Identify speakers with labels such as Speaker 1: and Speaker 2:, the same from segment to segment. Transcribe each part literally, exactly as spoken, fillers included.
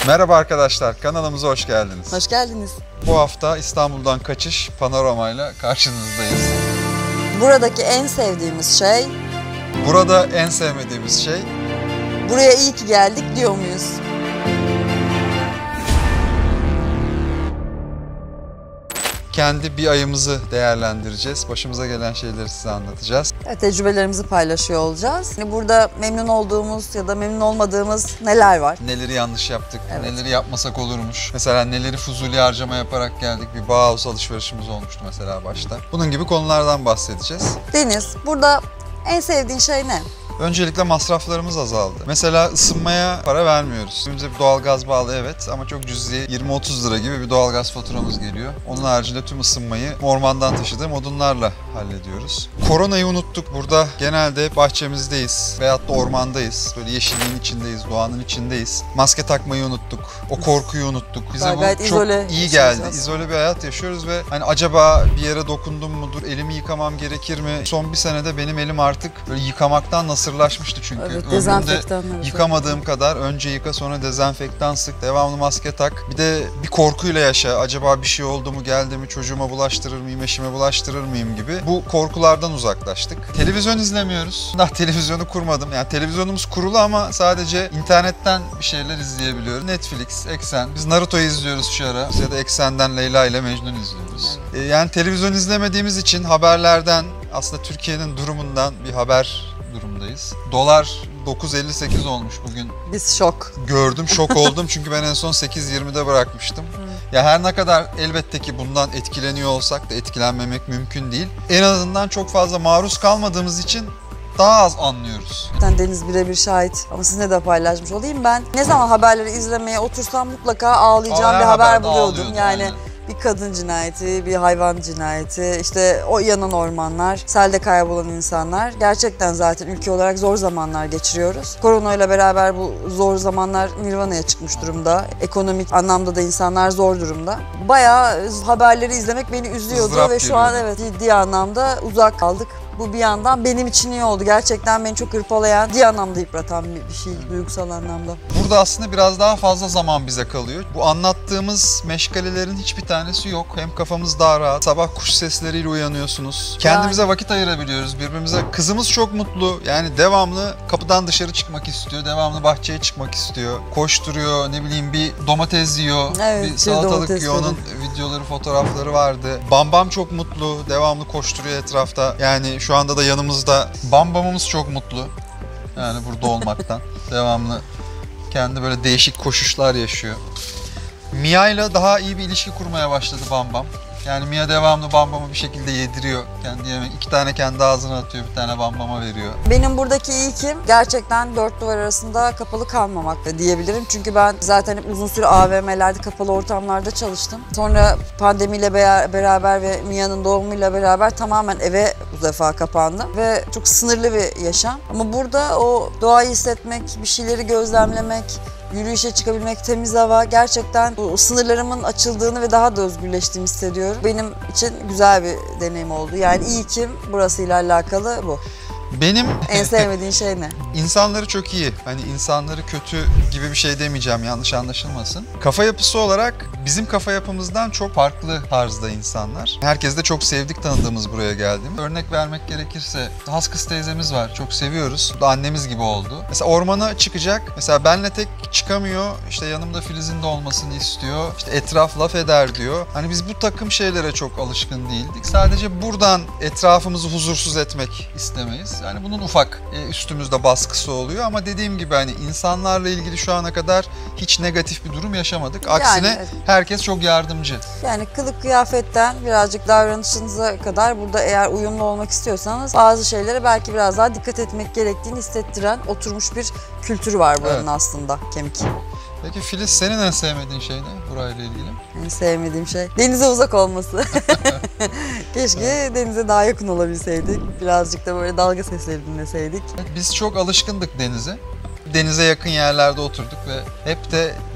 Speaker 1: Merhaba arkadaşlar, kanalımıza hoş geldiniz.
Speaker 2: Hoş geldiniz.
Speaker 1: Bu hafta İstanbul'dan kaçış panoramayla karşınızdayız.
Speaker 2: Buradaki en sevdiğimiz şey...
Speaker 1: Burada en sevmediğimiz şey...
Speaker 2: Buraya iyi ki geldik diyor muyuz?
Speaker 1: Kendi bir ayımızı değerlendireceğiz. Başımıza gelen şeyleri size anlatacağız.
Speaker 2: Evet, tecrübelerimizi paylaşıyor olacağız. Yani burada memnun olduğumuz ya da memnun olmadığımız neler var?
Speaker 1: Neleri yanlış yaptık,
Speaker 2: evet.
Speaker 1: neleri yapmasak olurmuş. Mesela neleri fuzuli harcama yaparak geldik. Bir Bauhaus alışverişimiz olmuştu mesela başta. Bunun gibi konulardan bahsedeceğiz.
Speaker 2: Deniz, burada en sevdiğin şey ne?
Speaker 1: Öncelikle masraflarımız azaldı. Mesela ısınmaya para vermiyoruz. Evimize bir doğalgaz bağlı evet ama çok cüzi yirmi otuz lira gibi bir doğalgaz faturamız geliyor. Onun haricinde tüm ısınmayı ormandan taşıdığım odunlarla hallediyoruz. Koronayı unuttuk. Burada genelde bahçemizdeyiz veyahut da ormandayız. Böyle yeşilliğin içindeyiz, doğanın içindeyiz. Maske takmayı unuttuk. O korkuyu unuttuk. Bize bu çok
Speaker 2: izole
Speaker 1: iyi geldi. İzole bir hayat yaşıyoruz ve hani acaba bir yere dokundum mudur, elimi yıkamam gerekir mi? Son bir senede benim elim artık böyle yıkamaktan nasıl sırlaşmıştı çünkü.
Speaker 2: Evet, dezenfektanlar.
Speaker 1: Yıkamadığım kadar önce yıka sonra dezenfektan sık, devamlı maske tak. Bir de bir korkuyla yaşa. Acaba bir şey oldu mu, geldi mi, çocuğuma bulaştırır mıyım, eşime bulaştırır mıyım gibi. Bu korkulardan uzaklaştık. Televizyon izlemiyoruz. Daha televizyonu kurmadım. Yani televizyonumuz kurulu ama sadece internetten bir şeyler izleyebiliyoruz. Netflix, Eksen. Biz Naruto'yu izliyoruz şu ara. Ya da Eksen'den Leyla ile Mecnun izliyoruz. Evet. Yani televizyon izlemediğimiz için haberlerden, aslında Türkiye'nin durumundan bir haber durumdayız. Dolar dokuz elli sekiz olmuş bugün.
Speaker 2: Biz şok.
Speaker 1: Gördüm, şok oldum çünkü ben en son sekiz yirmide bırakmıştım. Hı. Ya her ne kadar elbette ki bundan etkileniyor olsak da etkilenmemek mümkün değil. En azından çok fazla maruz kalmadığımız için daha az anlıyoruz.
Speaker 2: Deniz birebir şahit ama sizinle de paylaşmış olayım. Ben ne zaman haberleri izlemeye otursam mutlaka ağlayacağım
Speaker 1: Aa,
Speaker 2: bir haber buluyordum. Yani
Speaker 1: aynen.
Speaker 2: Bir kadın cinayeti, bir hayvan cinayeti, işte o yanan ormanlar, selde kaybolan insanlar. Gerçekten zaten ülke olarak zor zamanlar geçiriyoruz. Korona ile beraber bu zor zamanlar nirvanaya çıkmış durumda. Ekonomik anlamda da insanlar zor durumda. Bayağı haberleri izlemek beni üzüyordu
Speaker 1: Izdırap
Speaker 2: ve şu
Speaker 1: geliyordu.
Speaker 2: an evet ciddi anlamda uzak kaldık. Bu bir yandan benim için iyi oldu. Gerçekten beni çok hırpalayan, ciddi anlamda yıpratan bir şey, duygusal anlamda.
Speaker 1: Burada aslında biraz daha fazla zaman bize kalıyor. Bu anlattığımız meşgalelerin hiçbir tanesi yok. Hem kafamız daha rahat, sabah kuş sesleriyle uyanıyorsunuz. Kendimize yani. vakit ayırabiliyoruz birbirimize. Kızımız çok mutlu. Yani devamlı kapıdan dışarı çıkmak istiyor, devamlı bahçeye çıkmak istiyor. Koşturuyor, ne bileyim bir domates yiyor,
Speaker 2: evet,
Speaker 1: bir salatalık yiyor. Onun videoları, fotoğrafları vardı. Bambam çok mutlu, devamlı koşturuyor etrafta. Yani şu anda da yanımızda. Bambamımız çok mutlu. Yani burada olmaktan. Devamlı kendi böyle değişik koşuşlar yaşıyor. Mia ile daha iyi bir ilişki kurmaya başladı Bambam. Yani Mia devamlı Bambam'ı bir şekilde yediriyor. Kendi yemek. İki tane kendi ağzına atıyor, bir tane Bambam'a veriyor.
Speaker 2: Benim buradaki ilkim gerçekten dört duvar arasında kapalı kalmamak diyebilirim. Çünkü ben zaten hep uzun süre A V M'lerde, kapalı ortamlarda çalıştım. Sonra pandemiyle beraber ve Mia'nın doğumuyla beraber tamamen eve bu defa kapandım. Ve çok sınırlı bir yaşam. Ama burada o doğayı hissetmek, bir şeyleri gözlemlemek, yürüyüşe çıkabilmek, temiz hava, gerçekten bu sınırlarımın açıldığını ve daha da özgürleştiğimi hissediyorum. Benim için güzel bir deneyim oldu. Yani iyi ki burasıyla alakalı bu.
Speaker 1: Benim
Speaker 2: en sevmediğin şey ne?
Speaker 1: İnsanları çok iyi. Hani insanları kötü gibi bir şey demeyeceğim, yanlış anlaşılmasın. Kafa yapısı olarak bizim kafa yapımızdan çok farklı tarzda insanlar. Herkes de çok sevdik tanıdığımız buraya geldiğimiz. Örnek vermek gerekirse Haskız teyzemiz var. Çok seviyoruz. Bu da annemiz gibi oldu. Mesela ormana çıkacak. Mesela benle tek çıkamıyor. İşte yanımda Filiz'in de olmasını istiyor. İşte etraf laf eder diyor. Hani biz bu takım şeylere çok alışkın değildik. Sadece buradan etrafımızı huzursuz etmek istemeyiz. Yani bunun ufak üstümüzde baskısı oluyor ama dediğim gibi hani insanlarla ilgili şu ana kadar hiç negatif bir durum yaşamadık. Aksine yani, herkes çok yardımcı.
Speaker 2: Yani kılık kıyafetten birazcık davranışınıza kadar burada eğer uyumlu olmak istiyorsanız bazı şeylere belki biraz daha dikkat etmek gerektiğini hissettiren oturmuş bir kültür var buranın evet. aslında, kemik.
Speaker 1: Peki Filiz, senin en sevmediğin şey ne burayla ilgili?
Speaker 2: En sevmediğim şey denize uzak olması. Keşke evet. denize daha yakın olabilseydik. Birazcık da böyle dalga sesleri dinleseydik.
Speaker 1: Biz çok alışkındık denize. Denize yakın yerlerde oturduk ve hep de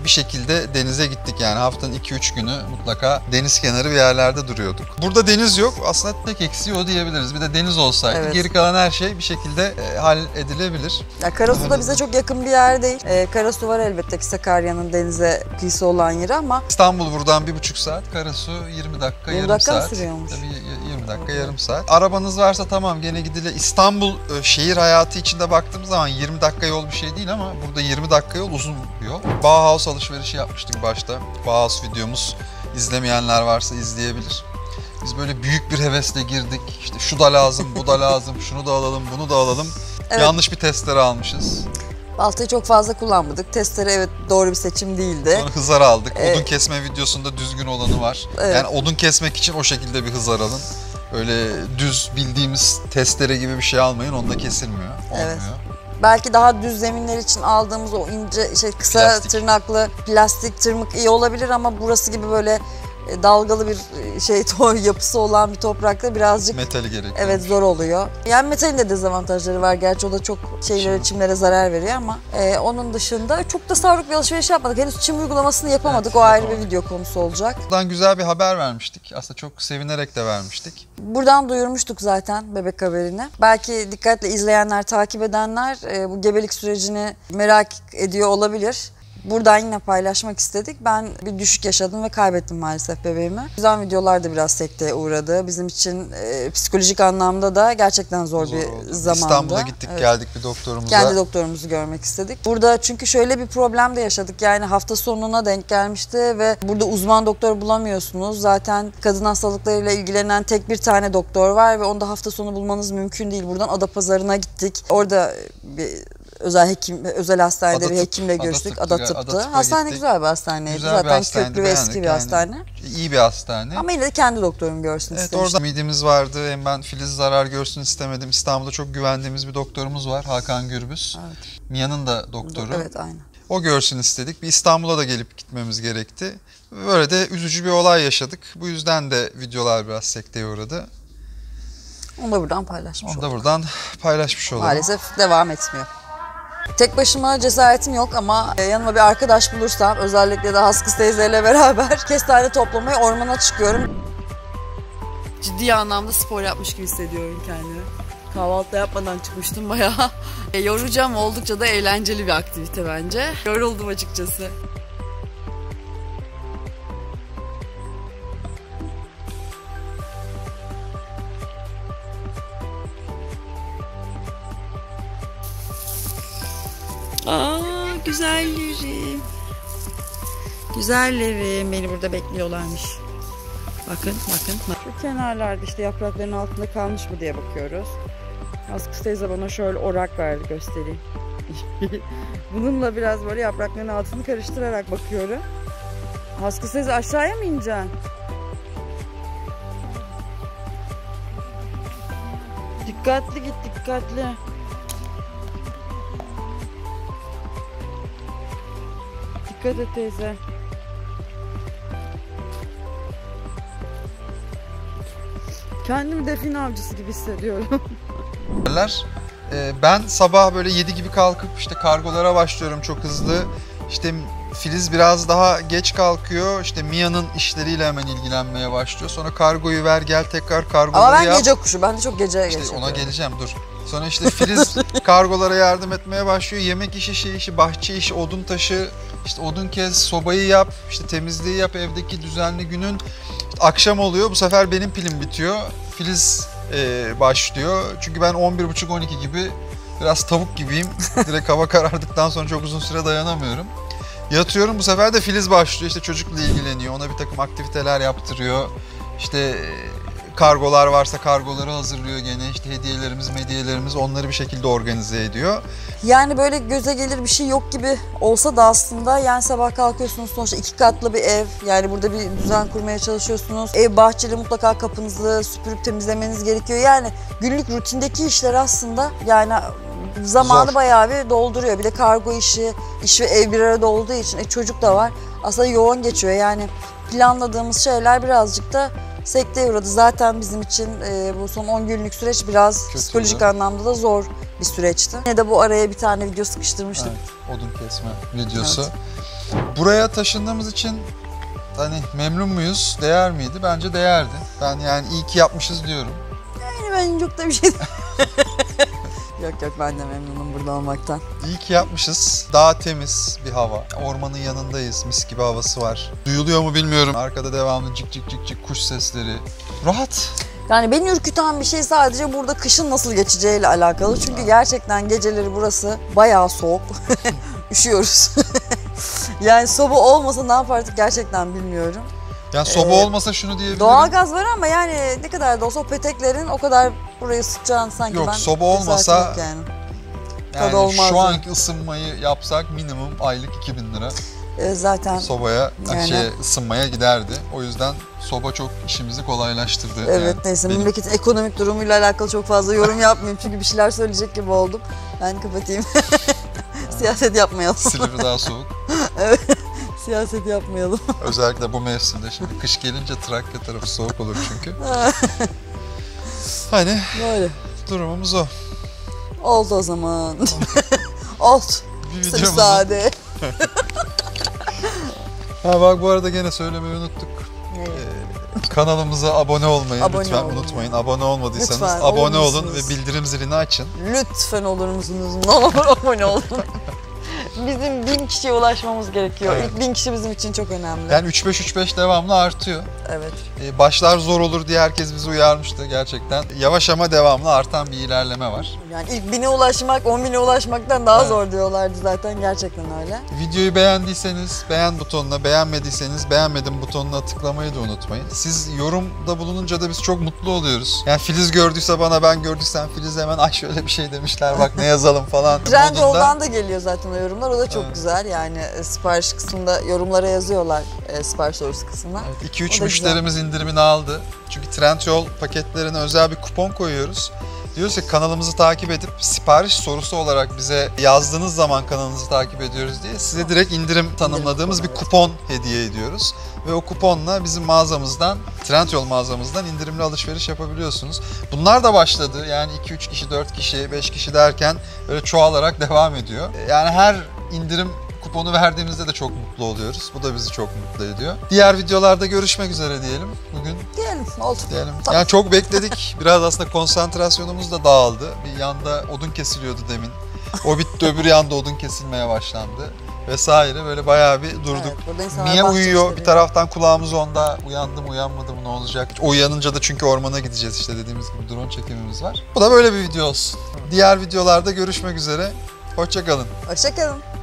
Speaker 1: bir şekilde denize gittik. Yani haftanın iki üç günü mutlaka deniz kenarı bir yerlerde duruyorduk. Burada deniz yok. Aslında tek eksiği o diyebiliriz. Bir de deniz olsaydı
Speaker 2: Evet.
Speaker 1: geri kalan her şey bir şekilde e, halledilebilir.
Speaker 2: Ya Karasu da bize çok yakın bir yer değil. Ee, Karasu var elbette ki Sakarya'nın denize kıyısı olan yeri ama
Speaker 1: İstanbul buradan bir buçuk saat, Karasu yirmi dakika,
Speaker 2: yirmi
Speaker 1: yarım
Speaker 2: dakika mı
Speaker 1: saat.
Speaker 2: sürüyormuş?
Speaker 1: Tabii yirmi dakika, yarım saat. Arabanız varsa tamam gene gidile. İstanbul e, şehir hayatı içinde baktığımız zaman yirmi dakika yol bir şey değil ama burada yirmi dakika yol uzun bir yol. Bauhaus alışverişi yapmıştık başta. Bauhaus videomuz izlemeyenler varsa izleyebilir. Biz böyle büyük bir hevesle girdik. İşte şu da lazım, bu da lazım, şunu da alalım, bunu da alalım.
Speaker 2: Evet.
Speaker 1: Yanlış bir testere almışız.
Speaker 2: baltayı çok fazla kullanmadık. Testere evet doğru bir seçim değildi.
Speaker 1: Sonra hızar aldık.
Speaker 2: Evet.
Speaker 1: Odun kesme videosunda düzgün olanı var.
Speaker 2: Evet.
Speaker 1: Yani odun kesmek için o şekilde bir hızar alın. Öyle düz bildiğimiz testere gibi bir şey almayın. Onda kesilmiyor. Olmuyor.
Speaker 2: Evet. Belki daha düz zeminler için aldığımız o ince, şey kısa
Speaker 1: Plastik.
Speaker 2: tırnaklı plastik tırmık iyi olabilir ama burası gibi böyle e, dalgalı bir e, şey to- yapısı olan bir toprakta birazcık
Speaker 1: Metali gerekiyor.
Speaker 2: evet zor oluyor. Yani metalin de dezavantajları var. Gerçi o da çok şeylere,
Speaker 1: Şimdi.
Speaker 2: çimlere zarar veriyor ama e, onun dışında çok da savruk bir alışveriş yapmadık. Henüz çim uygulamasını yapamadık.
Speaker 1: Evet,
Speaker 2: o ayrı bir
Speaker 1: yapamadık.
Speaker 2: video konusu olacak.
Speaker 1: Buradan güzel bir haber vermiştik. Aslında çok sevinerek de vermiştik.
Speaker 2: Buradan duyurmuştuk zaten bebek haberini. Belki dikkatle izleyenler, takip edenler e, bu gebelik sürecini merak ediyor olabilir. Buradan yine paylaşmak istedik. Ben bir düşük yaşadım ve kaybettim maalesef bebeğimi. Güzel videolar da biraz sekteye uğradı. Bizim için e, psikolojik anlamda da gerçekten zor,
Speaker 1: Zor
Speaker 2: bir
Speaker 1: oldu.
Speaker 2: zamandı.
Speaker 1: İstanbul'a gittik
Speaker 2: Evet.
Speaker 1: geldik bir doktorumuza.
Speaker 2: Kendi doktorumuzu görmek istedik. Burada çünkü şöyle bir problem de yaşadık. Yani hafta sonuna denk gelmişti ve burada uzman doktor bulamıyorsunuz. Zaten kadın hastalıklarıyla ilgilenen tek bir tane doktor var ve onu da hafta sonu bulmanız mümkün değil. Buradan Adapazarı'na gittik. Orada bir özel hekim, özel hastanede bir
Speaker 1: Adatıp-
Speaker 2: hekimle görüştük.
Speaker 1: Adatıp'tı,
Speaker 2: Adatıp'tı.
Speaker 1: Adatıp'a
Speaker 2: Hastane
Speaker 1: gittik.
Speaker 2: güzel bir hastaneydi.
Speaker 1: Güzel bir
Speaker 2: Zaten
Speaker 1: hastaneydi,
Speaker 2: köklü ve eski
Speaker 1: beğendik
Speaker 2: bir
Speaker 1: yani.
Speaker 2: hastane.
Speaker 1: İyi bir hastane.
Speaker 2: Ama yine de kendi doktorumu görsün
Speaker 1: Evet,
Speaker 2: istemiştim.
Speaker 1: orada midemiz vardı. Hem ben Filiz zarar görsün istemedim. İstanbul'da çok güvendiğimiz bir doktorumuz var. Hakan Gürbüz.
Speaker 2: Evet.
Speaker 1: Mia'nın da doktoru.
Speaker 2: Evet, aynen.
Speaker 1: O görsün istedik. Bir İstanbul'a da gelip gitmemiz gerekti. Böyle de üzücü bir olay yaşadık. Bu yüzden de videolar biraz sekteye uğradı.
Speaker 2: Onu da buradan paylaşmış
Speaker 1: Onu da
Speaker 2: olduk.
Speaker 1: buradan paylaşmış olalım.
Speaker 2: Maalesef devam etmiyor. Tek başıma cesaretim yok ama yanıma bir arkadaş bulursam, özellikle de Haskız teyzeyle beraber kestane toplamaya ormana çıkıyorum. Ciddi anlamda spor yapmış gibi hissediyorum kendimi. Kahvaltı yapmadan çıkmıştım bayağı. E, yorucu ama oldukça da eğlenceli bir aktivite bence. Yoruldum açıkçası. Aa, güzellerim. Güzellerim. Beni burada bekliyorlarmış. Bakın, bakın. Şu kenarlarda işte yaprakların altında kalmış mı diye bakıyoruz. Haskız teyze bana şöyle orak verdi, göstereyim. Bununla biraz böyle yaprakların altını karıştırarak bakıyorum. Haskız teyze aşağıya mı ineceksin? Dikkatli git, dikkatli. Dikkat et teyze. Kendimi define avcısı gibi hissediyorum.
Speaker 1: Ee, Ben sabah böyle yedi gibi kalkıp işte kargolara başlıyorum çok hızlı. İşte Filiz biraz daha geç kalkıyor. İşte Mia'nın işleriyle hemen ilgilenmeye başlıyor. Sonra kargoyu ver gel tekrar kargoları
Speaker 2: Ama ben
Speaker 1: yap.
Speaker 2: gece kuşu. Ben de çok gece
Speaker 1: İşte
Speaker 2: geç
Speaker 1: ona
Speaker 2: yapıyorum.
Speaker 1: geleceğim dur. Sonra işte Filiz kargolara yardım etmeye başlıyor. Yemek işi, şey işi, bahçe işi, odun taşı, işte odun kes, sobayı yap, işte temizliği yap, evdeki düzenli günün. İşte akşam oluyor. Bu sefer benim pilim bitiyor. Filiz e, başlıyor. Çünkü ben on bir buçuk on iki gibi biraz tavuk gibiyim. Direkt hava karardıktan sonra çok uzun süre dayanamıyorum. Yatıyorum, bu sefer de Filiz başlıyor. İşte çocukla ilgileniyor. Ona bir takım aktiviteler yaptırıyor. İşte e, kargolar varsa kargoları hazırlıyor gene. İşte hediyelerimiz, hediyelerimiz onları bir şekilde organize ediyor.
Speaker 2: Yani böyle göze gelir bir şey yok gibi olsa da aslında yani sabah kalkıyorsunuz, sonuçta iki katlı bir ev. Yani burada bir düzen kurmaya çalışıyorsunuz. Ev bahçeli, mutlaka kapınızı süpürüp temizlemeniz gerekiyor. Yani günlük rutindeki işler aslında yani zamanı
Speaker 1: Zor.
Speaker 2: bayağı bir dolduruyor. Bir de kargo işi, iş ve ev bir arada olduğu için e, çocuk da var. Aslında yoğun geçiyor. Yani planladığımız şeyler birazcık da sekteye uğradı. Zaten bizim için e, bu son on günlük süreç biraz
Speaker 1: Kötüydü.
Speaker 2: psikolojik anlamda da zor bir süreçti. Yine de bu araya bir tane video sıkıştırmıştık.
Speaker 1: Evet, odun kesme videosu.
Speaker 2: Evet.
Speaker 1: Buraya taşındığımız için hani memnun muyuz? Değer miydi? Bence değerdi. Ben yani iyi ki yapmışız diyorum.
Speaker 2: Yani ben çok da bir şey Yok yok, ben de memnunum burada olmaktan.
Speaker 1: İyi ki yapmışız. Daha temiz bir hava. Ormanın yanındayız. Mis gibi havası var. Duyuluyor mu bilmiyorum. Arkada devamlı cik cik cik cik kuş sesleri. Rahat.
Speaker 2: Yani beni ürküten bir şey sadece burada kışın nasıl geçeceğiyle alakalı. Çünkü gerçekten geceleri burası bayağı soğuk. Üşüyoruz. Yani soba olmasa ne yapardık gerçekten bilmiyorum.
Speaker 1: Yani soba
Speaker 2: Ee,
Speaker 1: olmasa şunu diyebilirim.
Speaker 2: Doğalgaz var ama yani ne kadar da olsa o peteklerin o kadar burayı ısıtacağını sanki
Speaker 1: Yok,
Speaker 2: ben...
Speaker 1: soba olmasa-
Speaker 2: cesaretim yok yani.
Speaker 1: Yani
Speaker 2: tadı olmazdı.
Speaker 1: şu anki ısınmayı yapsak minimum aylık iki bin lira
Speaker 2: Ee, zaten
Speaker 1: sobaya,
Speaker 2: Yani-
Speaker 1: şey, ısınmaya giderdi. O yüzden soba çok işimizi kolaylaştırdı.
Speaker 2: evet
Speaker 1: yani.
Speaker 2: neyse
Speaker 1: Benim-
Speaker 2: memleketin ekonomik durumuyla alakalı çok fazla yorum yapmayayım çünkü bir şeyler söyleyecek gibi oldum. Ben kapatayım. Siyaset yapmayalım.
Speaker 1: Silivri daha soğuk.
Speaker 2: Evet. Siyaset yapmayalım.
Speaker 1: Özellikle bu mevsimde. Şimdi kış gelince Trakya tarafı soğuk olur çünkü. Hani
Speaker 2: Böyle.
Speaker 1: durumumuz o.
Speaker 2: Oldu o zaman. Oldu.
Speaker 1: Bir
Speaker 2: Size
Speaker 1: videomuzun...
Speaker 2: müsaade.
Speaker 1: Ha bak, bu arada gene söylemeyi unuttuk.
Speaker 2: Evet.
Speaker 1: Ee, kanalımıza abone olmayı
Speaker 2: Abone
Speaker 1: lütfen
Speaker 2: olun.
Speaker 1: unutmayın. Abone olmadıysanız
Speaker 2: Lütfen,
Speaker 1: abone
Speaker 2: olur
Speaker 1: olun
Speaker 2: musunuz?
Speaker 1: ve bildirim zilini açın.
Speaker 2: Lütfen olur musunuz? Ne olur abone olun. Bizim bin kişiye ulaşmamız gerekiyor.
Speaker 1: Evet.
Speaker 2: İlk bin kişi bizim için çok önemli.
Speaker 1: Yani üç beş üç beş devamlı artıyor.
Speaker 2: Evet.
Speaker 1: Ee, başlar zor olur diye herkes bizi uyarmıştı gerçekten. Yavaş ama devamlı artan bir ilerleme var.
Speaker 2: Yani ilk bine ulaşmak, on bine ulaşmaktan daha
Speaker 1: Evet.
Speaker 2: zor diyorlardı zaten. Gerçekten öyle.
Speaker 1: Videoyu beğendiyseniz beğen butonuna, beğenmediyseniz beğenmedim butonuna tıklamayı da unutmayın. Siz yorumda bulununca da biz çok mutlu oluyoruz. Yani Filiz gördüyse bana, ben gördüysem Filiz hemen ay şöyle bir şey demişler bak ne yazalım falan modunda.
Speaker 2: Trendyol'dan da geliyor zaten o yorumlar. O da çok
Speaker 1: Evet.
Speaker 2: güzel. Yani e, sipariş kısmında yorumlara yazıyorlar. E, sipariş sorusu kısmına.
Speaker 1: iki üç
Speaker 2: O da
Speaker 1: müşterimiz indirimini aldı. Çünkü Trendyol paketlerine özel bir kupon koyuyoruz. Diyoruz ki kanalımızı takip edip sipariş sorusu olarak bize yazdığınız zaman kanalınızı takip ediyoruz diye size direkt indirim tanımladığımız bir
Speaker 2: kuponu,
Speaker 1: kupon hediye ediyoruz. Ve o kuponla bizim mağazamızdan, Trendyol mağazamızdan indirimli alışveriş yapabiliyorsunuz. Bunlar da başladı. Yani iki üç kişi, dört kişi, beş kişi derken böyle çoğalarak devam ediyor. Yani her indirim kuponu verdiğimizde de çok mutlu oluyoruz. Bu da bizi çok mutlu ediyor. Diğer videolarda görüşmek üzere diyelim. Bugün
Speaker 2: Diyelim. Oldu.
Speaker 1: diyelim.
Speaker 2: Tamam.
Speaker 1: Yani çok bekledik. Biraz aslında konsantrasyonumuz da dağıldı. Bir yanda odun kesiliyordu demin. O bitti, öbür yanda odun kesilmeye başlandı. Vesaire, böyle bayağı bir durduk.
Speaker 2: Evet, burada insanlar
Speaker 1: Niye
Speaker 2: bahçe
Speaker 1: uyuyor?
Speaker 2: işleri.
Speaker 1: Bir taraftan kulağımız onda. Uyandım, uyanmadım, ne olacak? O uyanınca da çünkü ormana gideceğiz işte, dediğimiz gibi drone çekimimiz var. Bu da böyle bir video olsun. Diğer videolarda görüşmek üzere. Hoşça kalın.
Speaker 2: Hoşça kalın.